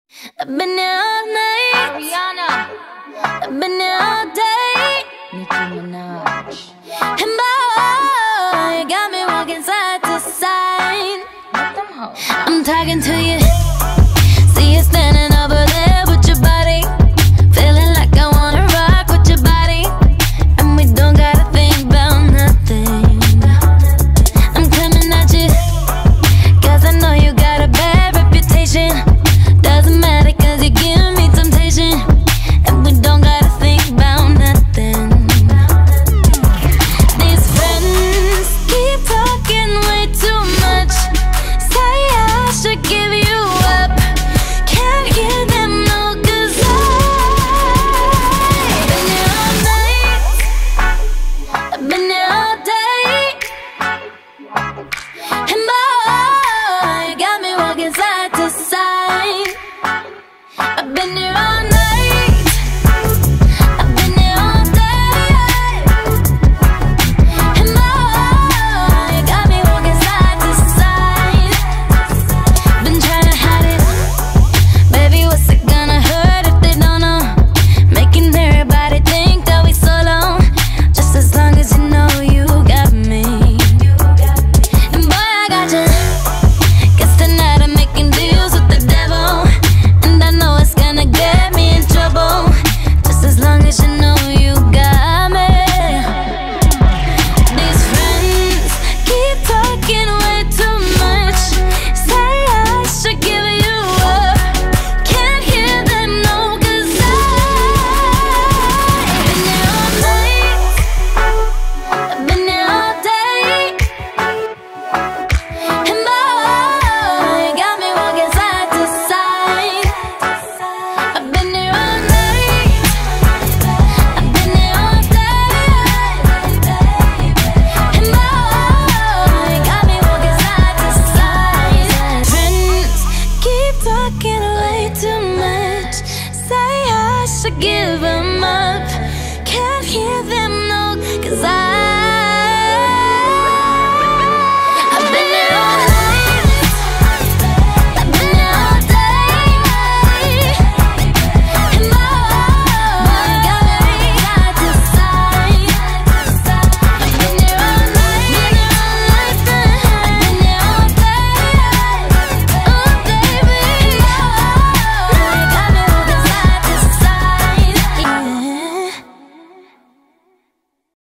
I've been here all night. Ariana, I've been here all day. Nicki Minaj. And boy, you got me walking side to side. Let them hoes. I'm talking to you. See you standing over there with your body. Feeling like I wanna rock with your body. And we don't gotta think about nothing. I'm coming at you, 'cause I know you got a bad reputation. Doesn't matter 'cause you give me temptation. And we don't gotta think about nothing. These friends keep talking way too much. Say I should give you up. Can't hear them no, 'cause I've been here all night. I've been here all day. And boy, you got me walking side to side. I've been here all night. I've been here all day. And boy, you got me walking side to side. Been trying to hide it. Baby, what's it gonna hurt if they don't know? Making everybody think that we solo. Just as long as you know you got me. And boy, I got you. 'Cause tonight I'm making deals with the devil. And I know it's gonna get me in trouble. Just as long as you know you got me. These friends keep talking way too much. Say I should give you up. Can't hear them no, 'cause I've been here all night. I've been here all day. And boy, you got me walking side to side. I've been here all night. I've been here all day. And boy, you got me walking side to side. Friends keep talking way too much. Say I should give